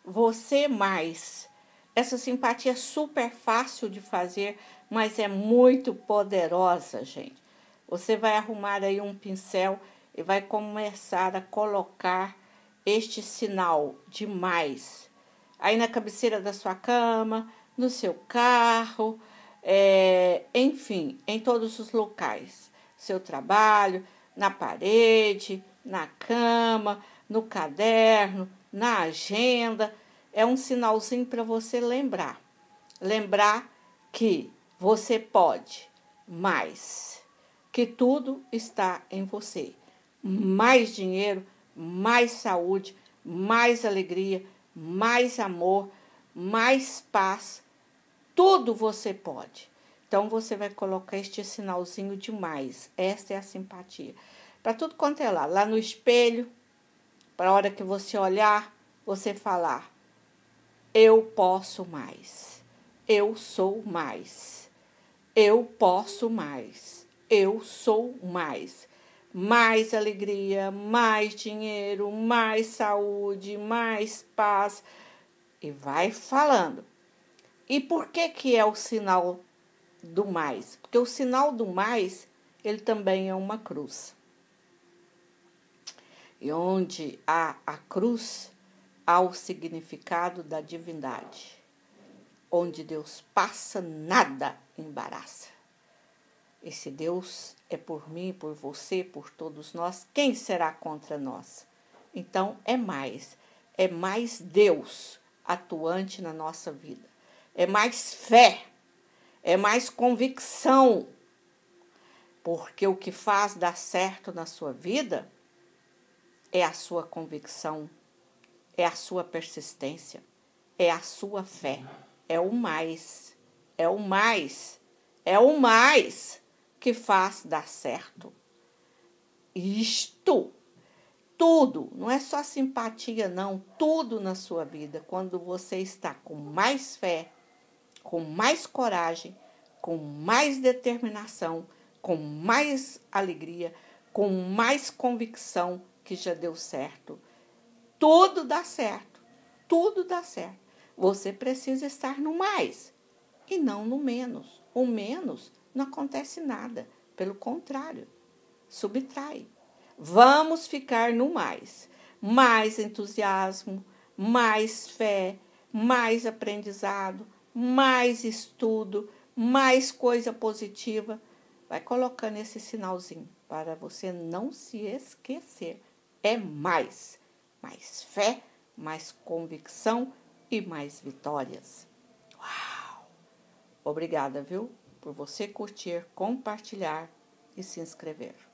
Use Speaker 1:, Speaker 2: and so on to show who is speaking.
Speaker 1: você mais. Essa simpatia é super fácil de fazer, mas é muito poderosa, gente. Você vai arrumar aí um pincel e vai começar a colocar este sinal de mais. Aí na cabeceira da sua cama, no seu carro, enfim, em todos os locais. Seu trabalho, na parede, na cama, no caderno, na agenda. É um sinalzinho para você lembrar. Lembrar que você pode mais, que tudo está em você. Mais dinheiro, mais saúde, mais alegria, mais amor, mais paz. Tudo você pode. Então, você vai colocar este sinalzinho de mais. Esta é a simpatia. Para tudo quanto é lá. Lá no espelho, para a hora que você olhar, você falar: eu posso mais. Eu sou mais. Eu posso mais. Eu sou mais. Mais alegria, mais dinheiro, mais saúde, mais paz. E vai falando. E por que é o sinal do mais? Porque o sinal do mais, ele também é uma cruz. E onde há a cruz, há o significado da divindade. Onde Deus passa, nada embaraça. E se Deus é por mim, por você, por todos nós, quem será contra nós? Então é mais Deus atuante na nossa vida. É mais fé, é mais convicção, porque o que faz dar certo na sua vida é a sua convicção, é a sua persistência, é a sua fé, é o mais que faz dar certo. Isto, tudo, não é só simpatia não, tudo na sua vida, quando você está com mais fé, com mais coragem, com mais determinação, com mais alegria, com mais convicção que já deu certo. Tudo dá certo, tudo dá certo. Você precisa estar no mais e não no menos. O menos não acontece nada, pelo contrário, subtrai. Vamos ficar no mais. Mais entusiasmo, mais fé, mais aprendizado, mais estudo, mais coisa positiva. Vai colocando esse sinalzinho para você não se esquecer. É mais fé, mais convicção e mais vitórias. Uau! Obrigada, viu? Por você curtir, compartilhar e se inscrever.